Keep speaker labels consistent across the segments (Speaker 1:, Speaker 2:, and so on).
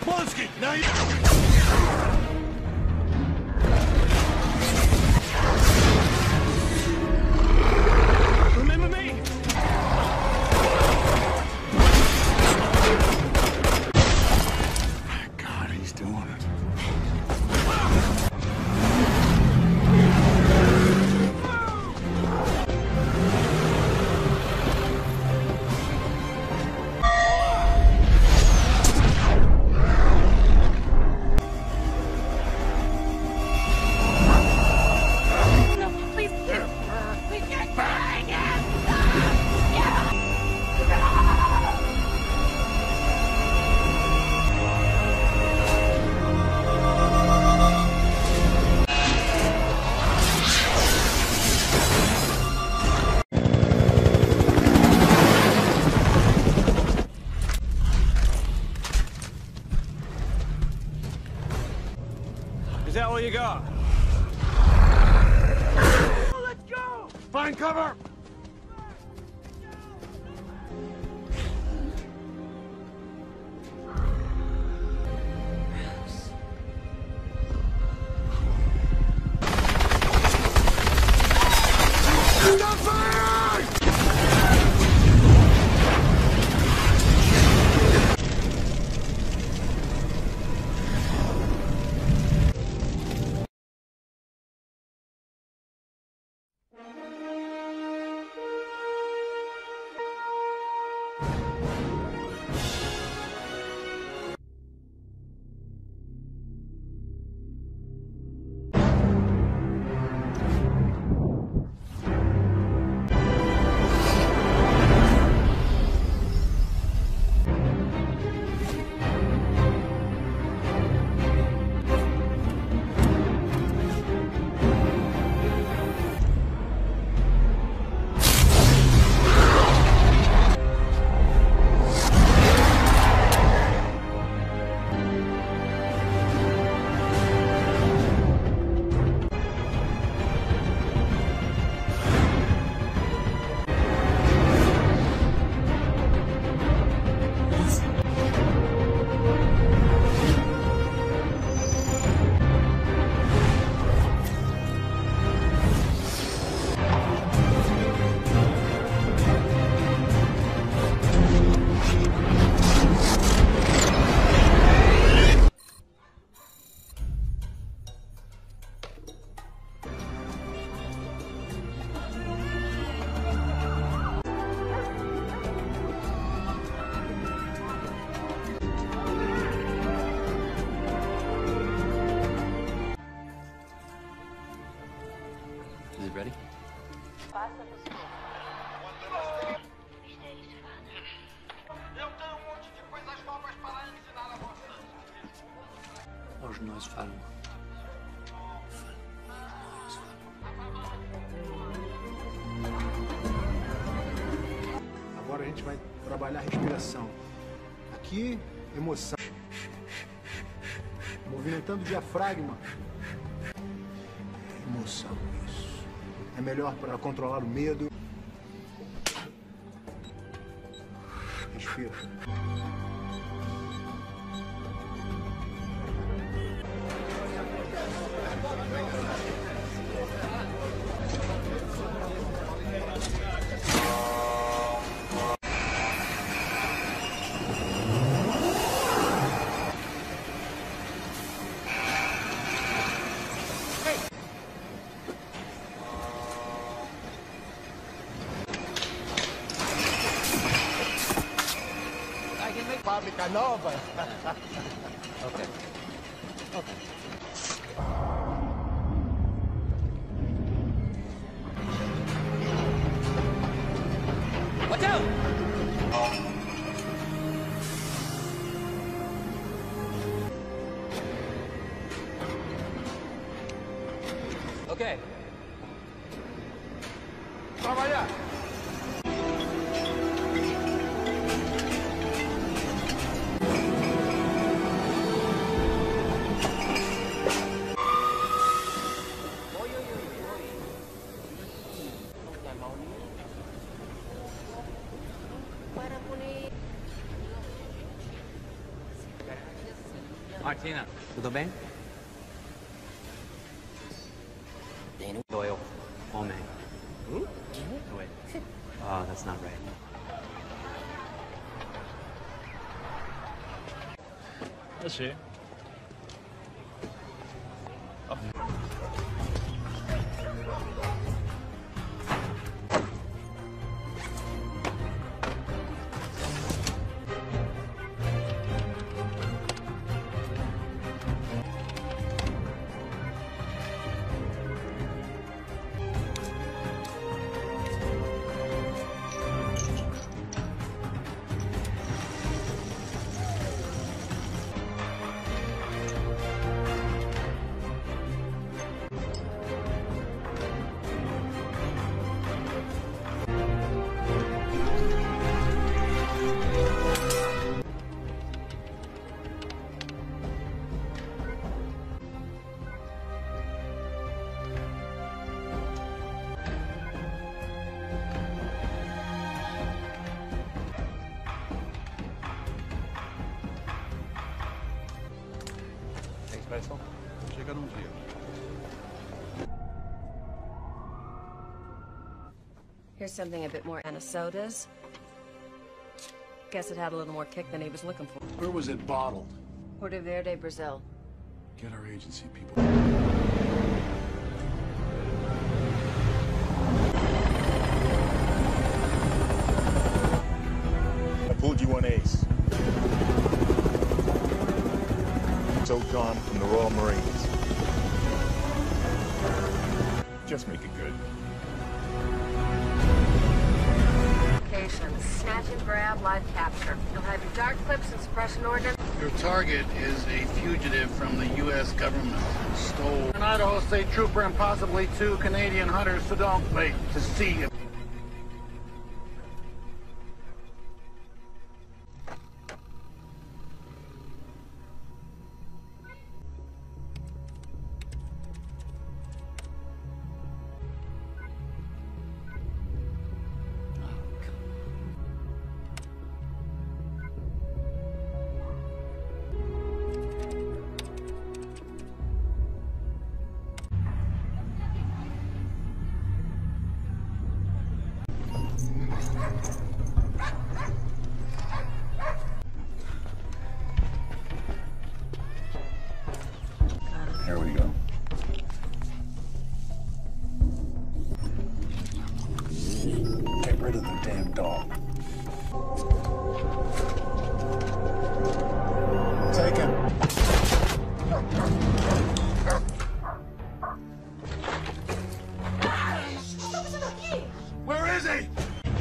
Speaker 1: Polski! Now you... Remember me? God, he's doing it. Is that all you got? Oh, let's go! Find cover! Stop firing!
Speaker 2: Is it ready? Hoje nós falamos.
Speaker 3: Agora a gente vai trabalhar a respiração. Aqui, emoção. Movimentando o diafragma. Emoção, isso. É melhor para controlar o medo. Respira. Fábrica nova?
Speaker 2: Okay. Okay. Watch out! Okay.
Speaker 3: Trabalhar!
Speaker 4: Para poner
Speaker 2: Martina, tudo bem? Doyle. Homem. Oh, wait. Oh, that's not right.
Speaker 1: Let's see.
Speaker 2: Espresso?
Speaker 3: Chega num dia.
Speaker 4: Here's something a bit more Anna sodas. Guess it had a little more kick than he was looking for.
Speaker 3: Where was it bottled?
Speaker 4: Porto Verde, Brazil.
Speaker 3: Get our agency people.
Speaker 5: I pulled you on Ace. So gone from the Royal Marines. Just make it good.
Speaker 4: Location, snatch and grab, live capture. You'll have your dark clips and suppression ordnance.
Speaker 6: Your target is a fugitive from the U.S. government. Stole an Idaho State Trooper and possibly 2 Canadian hunters, so don't wait to see him.
Speaker 5: Here we go. Get rid of the damn dog. Take him.
Speaker 1: Where is he?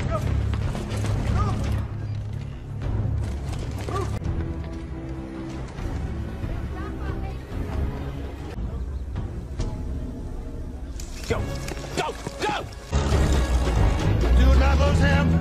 Speaker 2: Go! Go! Go!
Speaker 1: Do not lose him!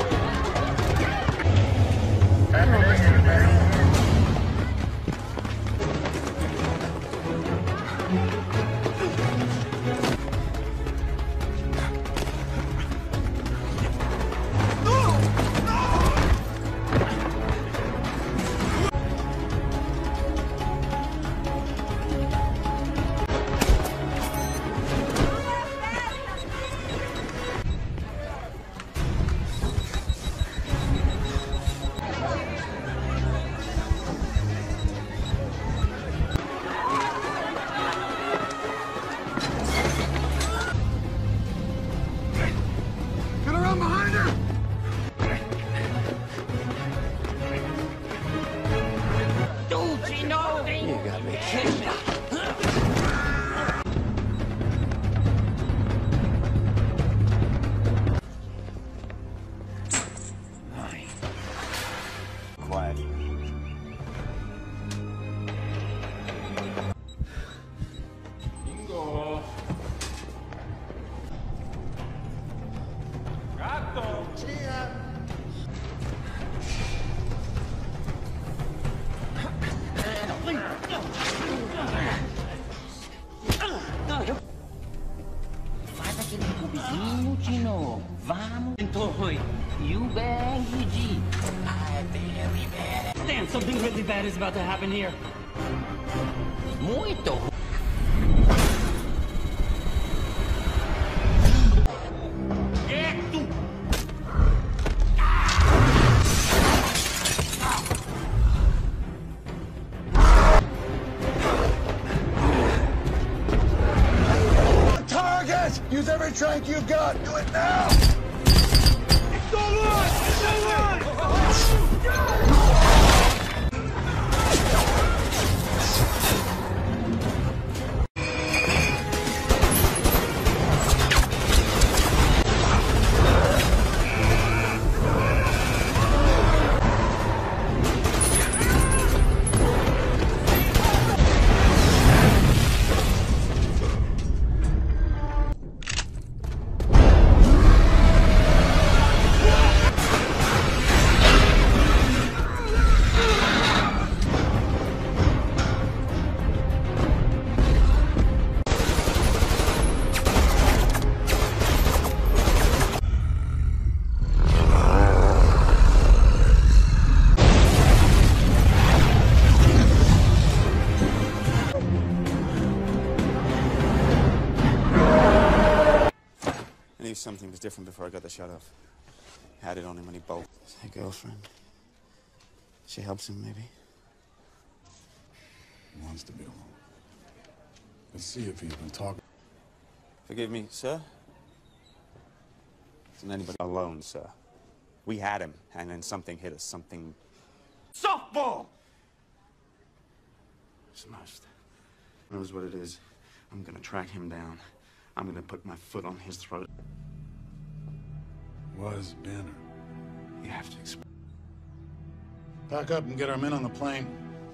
Speaker 1: Get around behind her!
Speaker 2: You got me kidding.
Speaker 5: Quiet.
Speaker 1: Gatto!
Speaker 7: really bad is about to happen here. Muito. Quieto!
Speaker 1: Target! Use every trank you've got. Do it now!
Speaker 8: I knew something was different before I got the shot off. Had it on him when he bolted. His girlfriend. She helps him, maybe.
Speaker 5: He wants to be alone. Let's see if he's been talking.
Speaker 8: Forgive me, sir? Isn't anybody alone, sir? We had him, and then something hit us. Something...
Speaker 1: Softball!
Speaker 8: Smashed. Who knows what it is? I'm gonna track him down. I'm gonna put my foot on his throat.
Speaker 5: Was Banner.
Speaker 8: You have to explain.
Speaker 5: Pack up and get our men on the plane.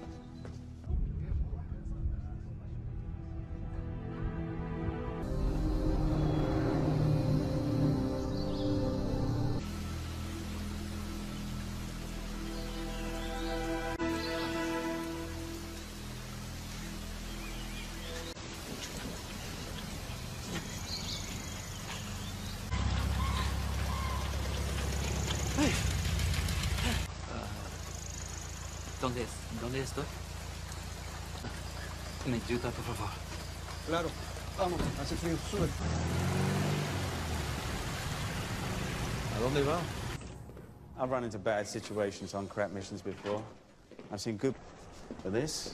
Speaker 2: ¿Dónde estoy? Me ayuda, por favor.
Speaker 3: Claro. Vamos, hace frío. Sube.
Speaker 2: ¿A dónde va?
Speaker 8: I've run into bad situations on crap missions before. I've seen good... But this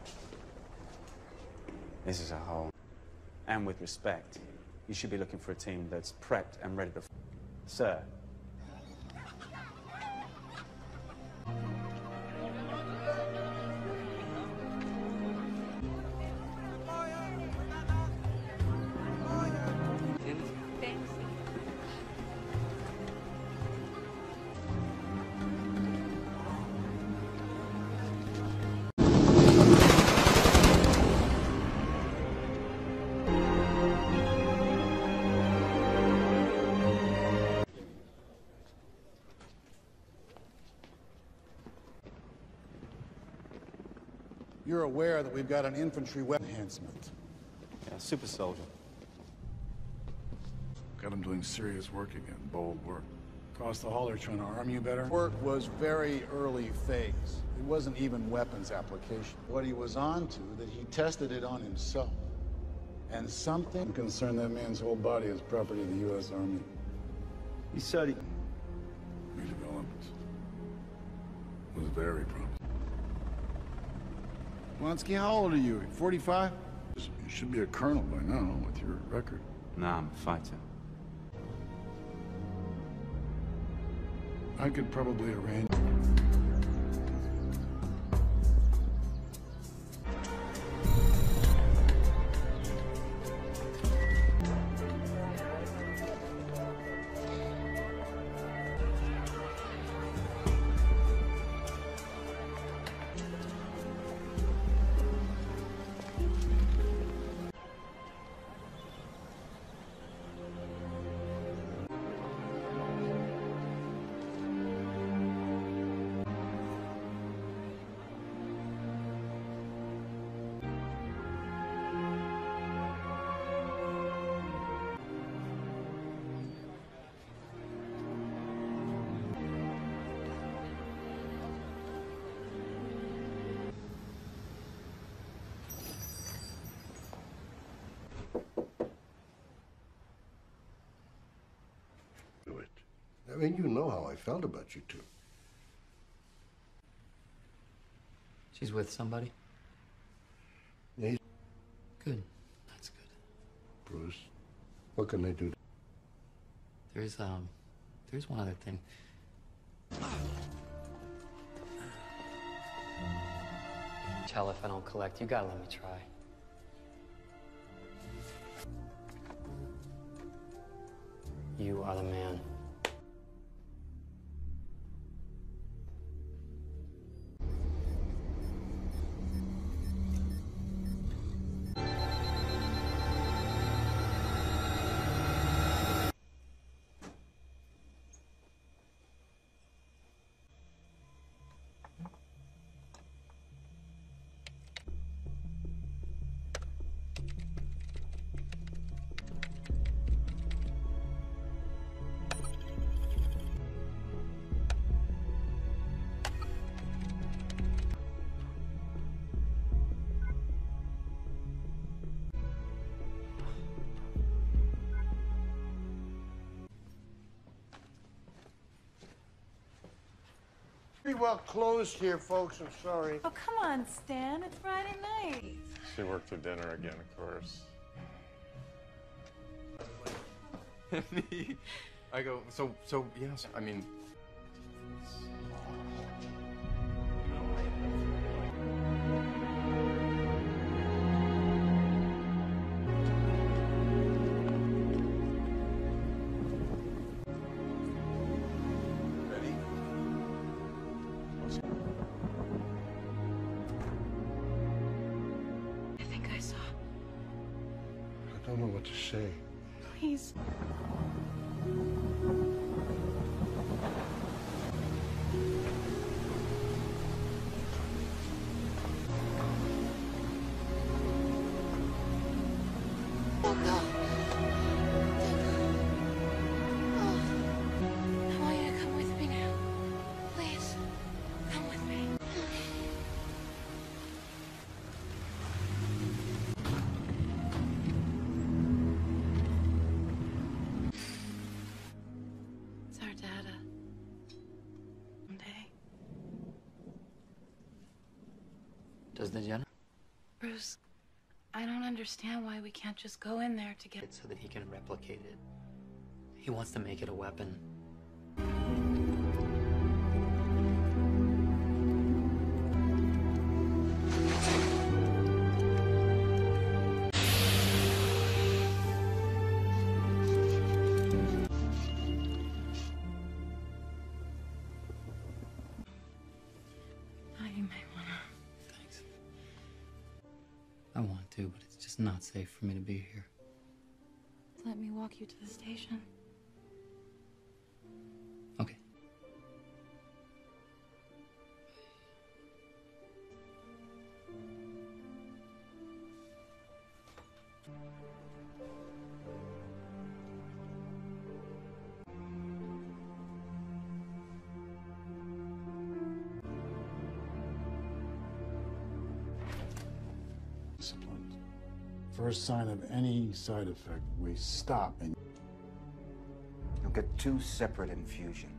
Speaker 8: is a hole. And with respect, you should be looking for a team that's prepped and ready to... Sir.
Speaker 3: You're aware that we've got an infantry weapon enhancement.
Speaker 8: Yeah, super soldier.
Speaker 5: Got him doing serious work again. Bold work. Across the hall, they're trying to arm you better.
Speaker 3: Work was very early phase. It wasn't even weapons application. What he was on to, that he tested it on himself. And something...
Speaker 5: I'm concerned that man's whole body is property of the U.S. Army.
Speaker 3: He said he...
Speaker 5: Redevelopment was very promising.
Speaker 3: Wonsky, how old are you? 45?
Speaker 5: You should be a colonel by now with your record.
Speaker 8: Nah, I'm a fighter.
Speaker 5: I could probably arrange...
Speaker 7: mean, you know how I felt about you two.
Speaker 9: She's with somebody?
Speaker 7: Yeah.
Speaker 9: Good. That's good.
Speaker 7: Bruce, what can they do?
Speaker 9: There's one other thing. Tell if I don't collect. You gotta let me try. You are the man.
Speaker 10: Pretty well closed here, folks. I'm sorry.
Speaker 11: Oh, come on, Stan. It's Friday night.
Speaker 12: She worked for dinner again, of course.
Speaker 2: I go, so yes, I mean...
Speaker 11: I think I saw.
Speaker 7: I don't know what to say.
Speaker 11: Please.
Speaker 13: Oh, no. I want you to come with me now. Please, come with me.
Speaker 11: It's our data. Someday.
Speaker 9: Does the general?
Speaker 11: Bruce, I don't understand why we can't just go in there together.
Speaker 9: So that he can replicate it. He wants to make it a weapon.
Speaker 11: Now you may wanna.
Speaker 9: Thanks. I want to, but it's just not safe for me to be here.
Speaker 11: Let me walk you to the station.
Speaker 9: Okay.
Speaker 3: Disciplined. First sign of any side effect, we stop and
Speaker 14: You'll get 2 separate infusions.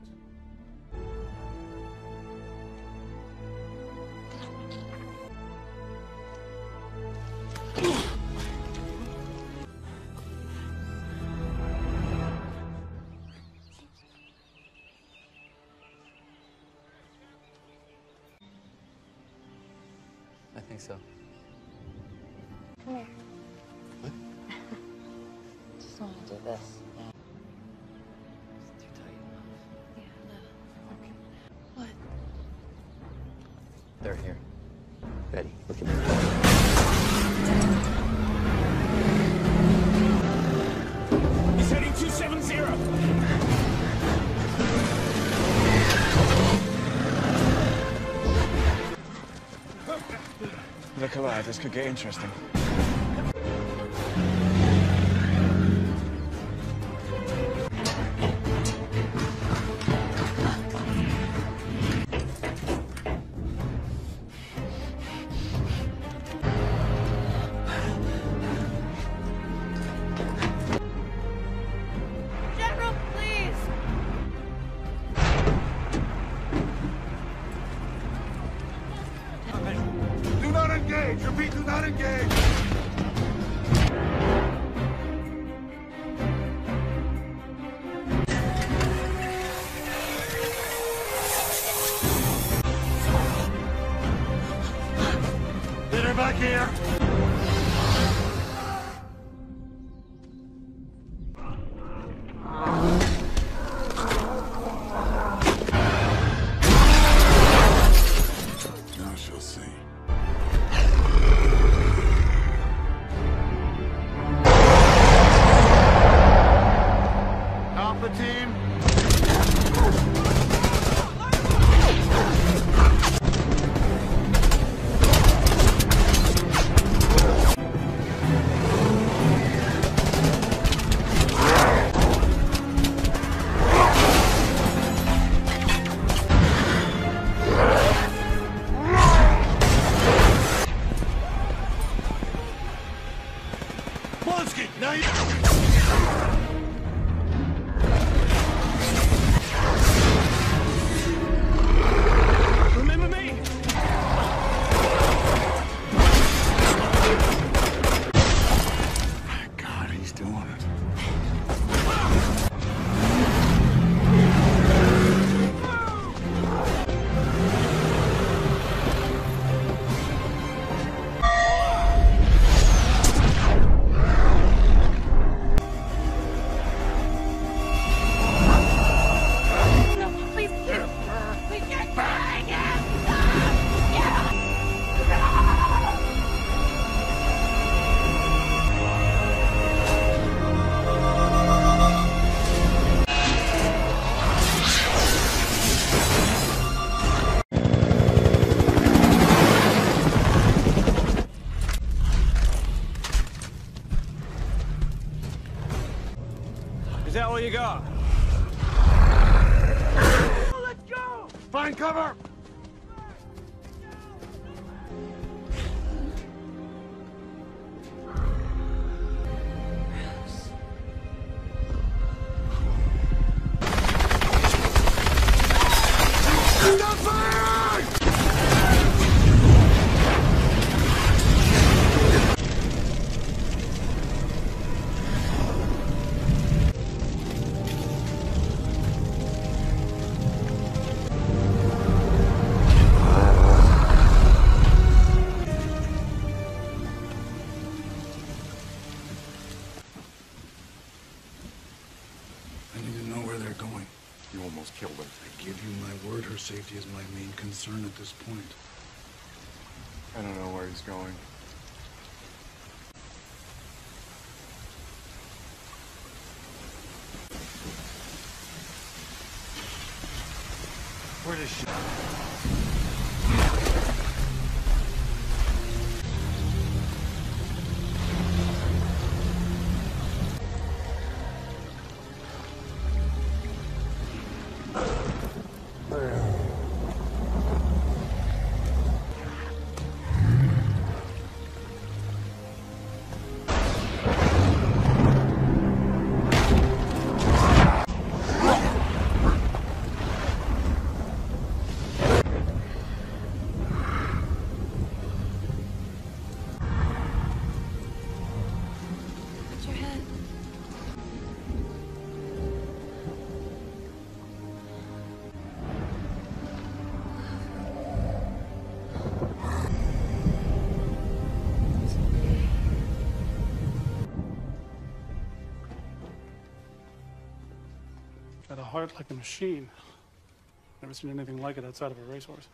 Speaker 9: I think so.
Speaker 11: Come here. Just want to do this.
Speaker 9: It's too tight.
Speaker 11: Yeah, a little. Okay. What?
Speaker 9: They're here. Betty, look at me.
Speaker 1: He's heading 270.
Speaker 8: Look alive, this could get interesting.
Speaker 11: General, please!
Speaker 15: engage! Repeat, do not engage! Get her back here!
Speaker 5: Now she'll see.
Speaker 6: Alpha team.
Speaker 15: Blonsky, now you...
Speaker 1: Remember me?
Speaker 5: God, he's doing it.
Speaker 13: Please, please get going!
Speaker 1: Is that all you got?
Speaker 15: Find cover! Stop firing!
Speaker 5: I need to know where they're going.
Speaker 2: You almost killed him.
Speaker 5: I give you my word, her safety is my main concern at this point.
Speaker 2: I don't know where he's going.
Speaker 15: Where does she...
Speaker 11: Put your head.
Speaker 16: Got a heart like a machine. Never seen anything like it outside of a racehorse.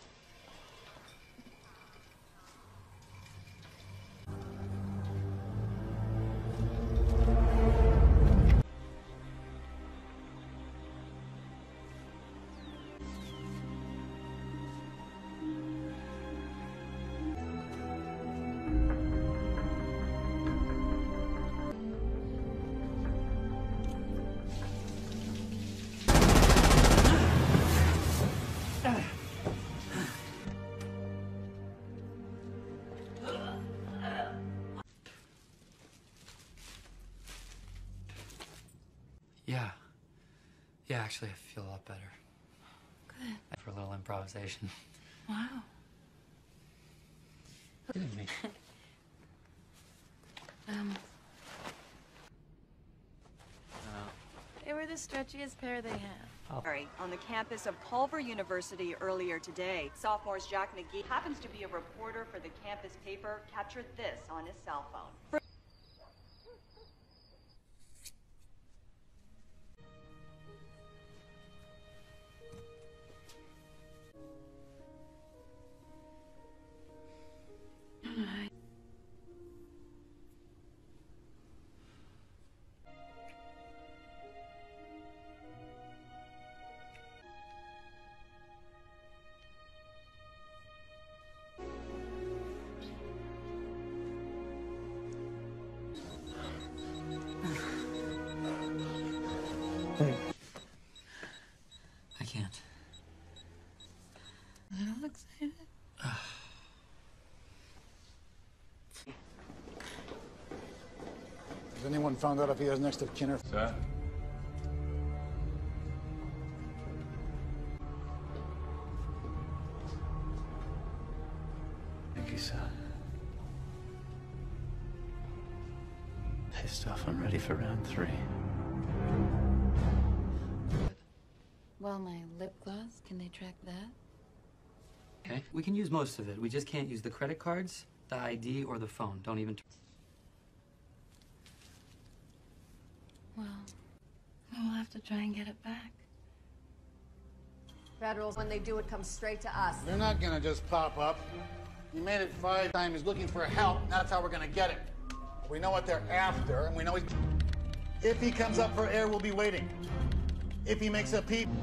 Speaker 9: Yeah. Yeah, actually, I feel a lot better.
Speaker 11: Good.
Speaker 9: For a little improvisation.
Speaker 11: Wow. They were the stretchiest pair they had.
Speaker 17: On the campus of Culver University earlier today. Sophomores Jack McGee happens to be a reporter for the campus paper, captured this on his cell phone.
Speaker 9: I can't.
Speaker 11: I'm a little excited.
Speaker 3: Has anyone found out if he has next of kin or...
Speaker 2: Sir?
Speaker 18: Thank you, sir. Hey, stuff, I'm ready for round 3.
Speaker 11: Well, my lip gloss, can they track that?
Speaker 9: Okay. We can use most of it. We just can't use the credit cards, the ID, or the phone. Don't even...
Speaker 11: Well, we'll have to try and get it back.
Speaker 4: Federals, when they do it, come straight to us.
Speaker 6: They're not gonna just pop up. He made it 5 times. He's looking for help, and that's how we're gonna get it. We know what they're after, and we know he's... If he comes up for air, we'll be waiting. If he makes a peep...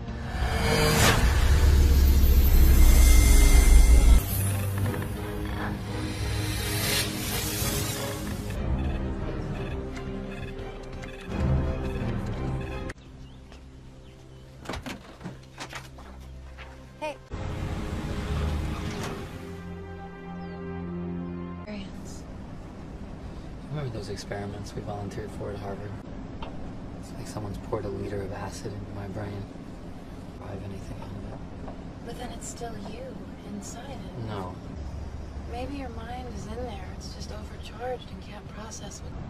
Speaker 11: Hey.
Speaker 9: Remember those experiments we volunteered for at Harvard? It's like someone's poured a liter of acid into my brain. Drive anything out of it.
Speaker 11: But then it's still you inside it.
Speaker 9: No.
Speaker 11: Maybe your mind is in there. It's just overcharged and can't process what...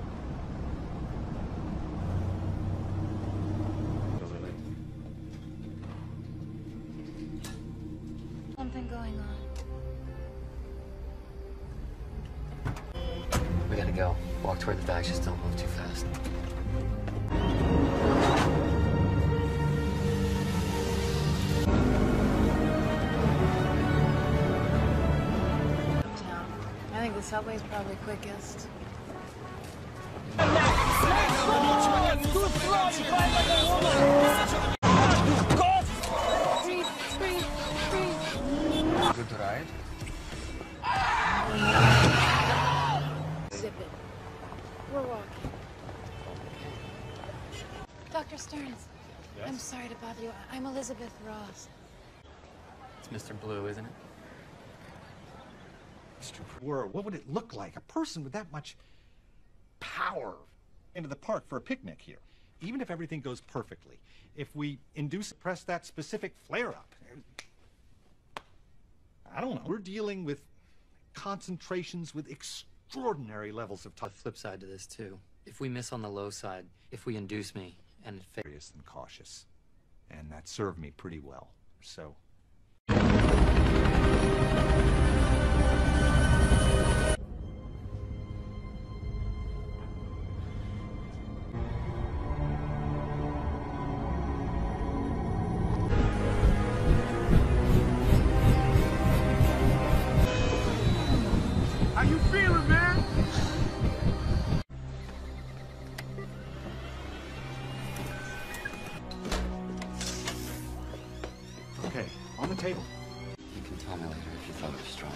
Speaker 11: Something going on.
Speaker 9: We gotta go. Walk toward the bags, just don't move too fast.
Speaker 11: I think the subway's probably quickest.
Speaker 14: Good ride?
Speaker 11: Zip it. We're walking. Dr. Stearns,
Speaker 2: Yes?
Speaker 11: I'm sorry to bother you. I'm Elizabeth Ross.
Speaker 9: It's Mr. Blue, isn't it?
Speaker 19: What would it look like? A person with that much power into the park for a picnic here. Even if everything goes perfectly. If we suppress that specific flare-up. I don't know. We're dealing with concentrations with extraordinary levels of
Speaker 9: The flip side to this, too. If we miss on the low side, if we induce me, and it fails...
Speaker 19: Serious than cautious. And that served me pretty well. So...
Speaker 15: How you feeling, man?
Speaker 19: Okay, on the table.
Speaker 9: You can tell me later if you thought it was strong.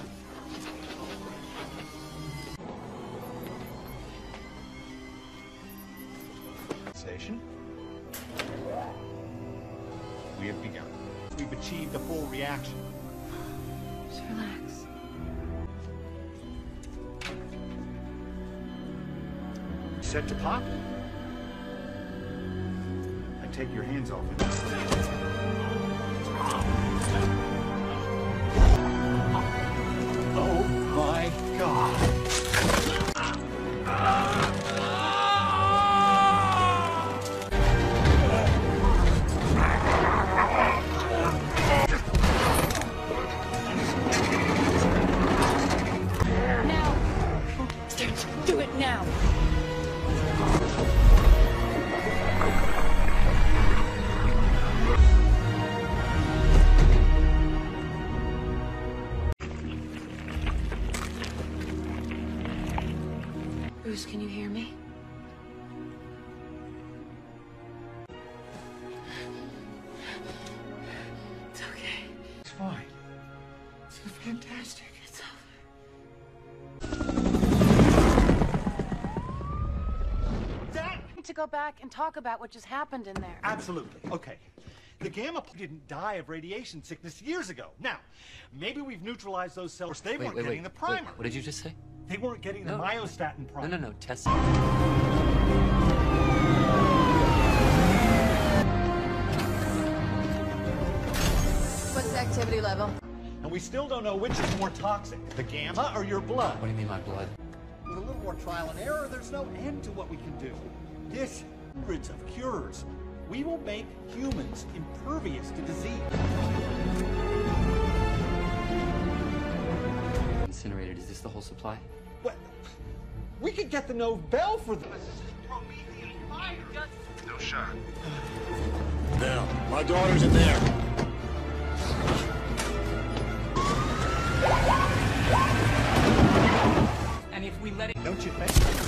Speaker 19: Station. We have begun. We've achieved a full reaction.
Speaker 11: Just relax.
Speaker 19: Set to pop? I take your hands off it. Oh my God.
Speaker 11: now.
Speaker 13: Bruce, can you hear me?
Speaker 11: It's okay.
Speaker 19: It's fine. It's fantastic.
Speaker 11: It's over. To go back and talk about what just happened in there.
Speaker 19: Absolutely. Okay. The Gamma didn't die of radiation sickness years ago. Now, maybe we've neutralized those cells. They weren't getting the primer.
Speaker 18: What did you just say?
Speaker 19: They weren't getting the myostatin primer.
Speaker 18: No, Tess.
Speaker 4: What's the activity level?
Speaker 19: And we still don't know which is more toxic, the Gamma or your blood.
Speaker 18: What do you mean my blood?
Speaker 19: With a little more trial and error, there's no end to what we can do. This, hundreds of cures. We will make humans impervious to disease.
Speaker 18: Incinerated, is this the whole supply?
Speaker 19: What? We could get the Nobel for this.
Speaker 15: No shot.
Speaker 3: Now, my daughter's in there.
Speaker 18: And if we let it...
Speaker 19: Don't you think?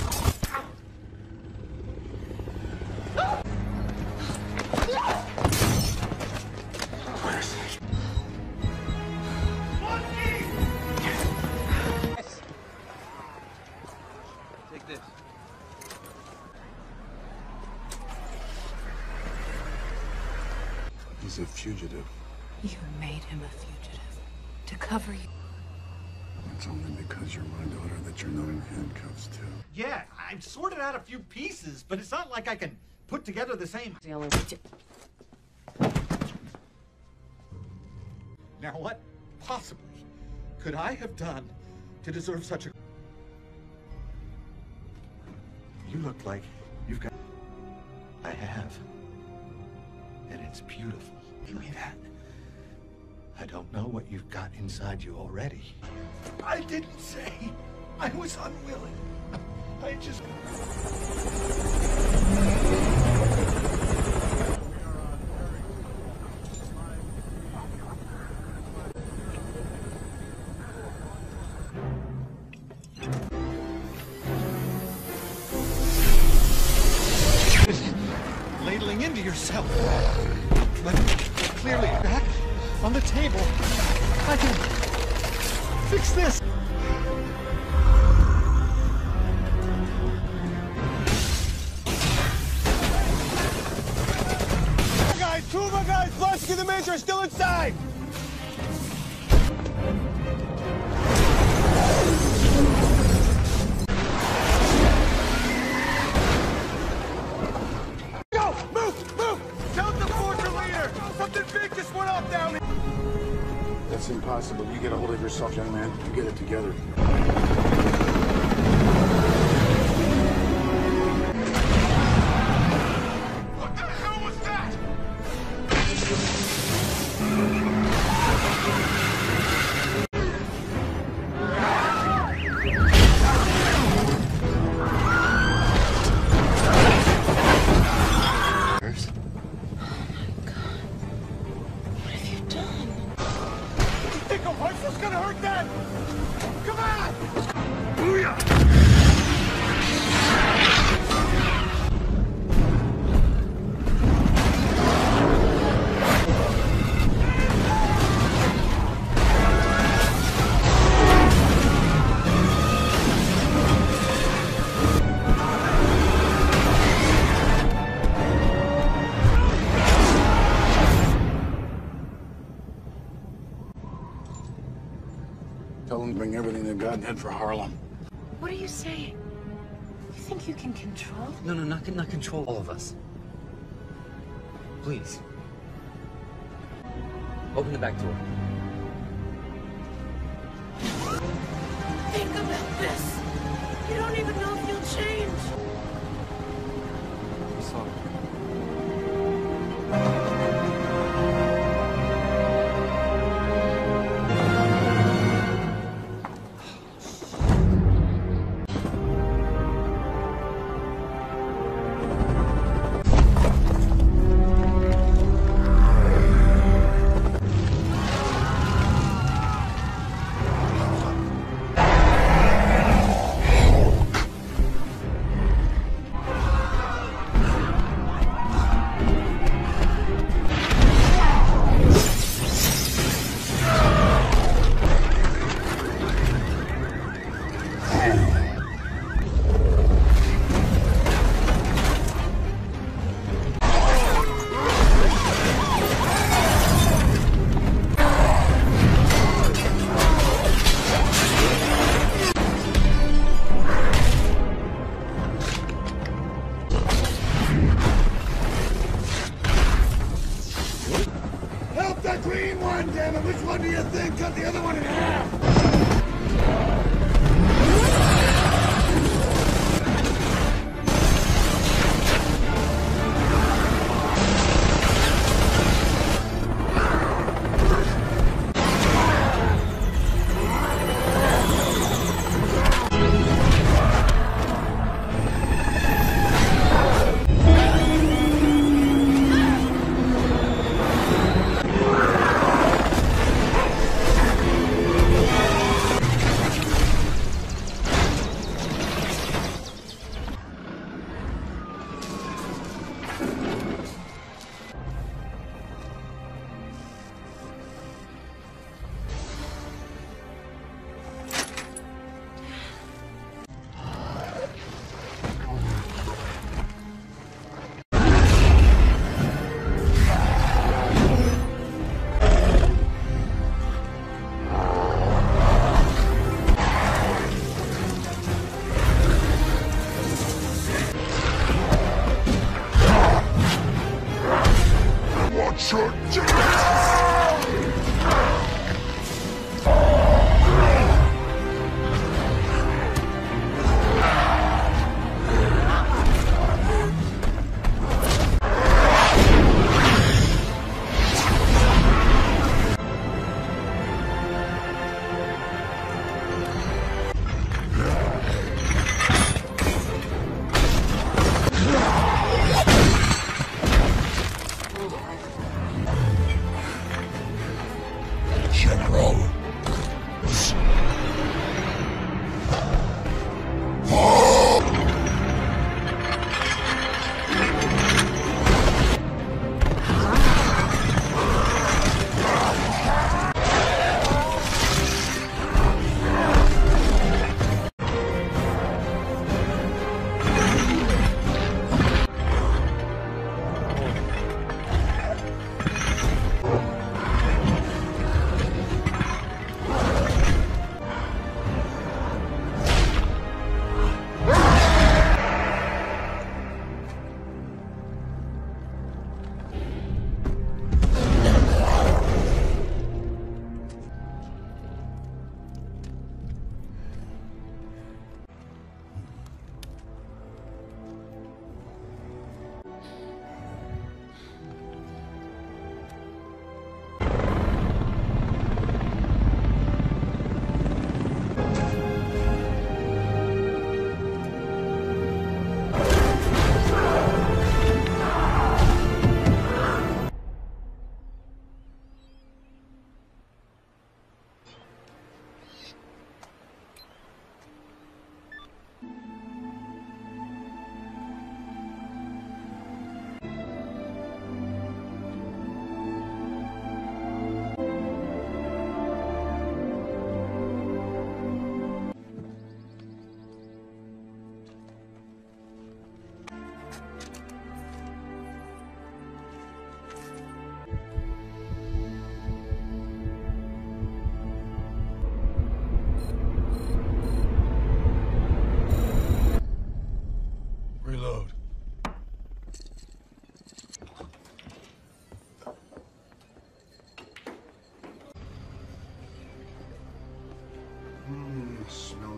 Speaker 18: Take this.
Speaker 5: He's a fugitive.
Speaker 11: You made him a fugitive. To cover you.
Speaker 5: It's only because you're my daughter that you're not in handcuffs, too.
Speaker 19: Yeah, I've sorted out a few pieces, but it's not like I can put together the same.
Speaker 11: The only way to...
Speaker 19: Now, what possibly could I have done to deserve such a... You look like you've got... I have. And it's beautiful. Give me that. I don't know what you've got inside you already. I didn't say I was unwilling. I just... ladling into yourself. But clearly back on the table, I can fix this.
Speaker 15: Two of our guys, Blonsky and the Major, are still inside! Go! Move! Move! Tell the forger leader! Something big just went off down here!
Speaker 5: That's impossible. You get a hold of yourself, young man. You get it together.
Speaker 15: What the hell was that? A rifle's gonna hurt them! Come on! Booyah!
Speaker 5: Tell them to bring everything they've got and head for Harlem.
Speaker 11: What are you saying? You think you can control?
Speaker 18: No, not control all of us. Please. Open the back door.
Speaker 11: Think about this. You don't even know if you'll change.
Speaker 18: I'm sorry.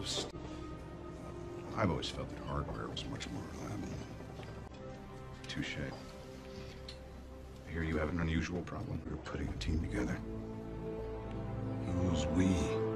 Speaker 20: I've always felt that hardware was much more reliable. Touche. I hear you have an unusual problem. We're putting a team together. Who's we?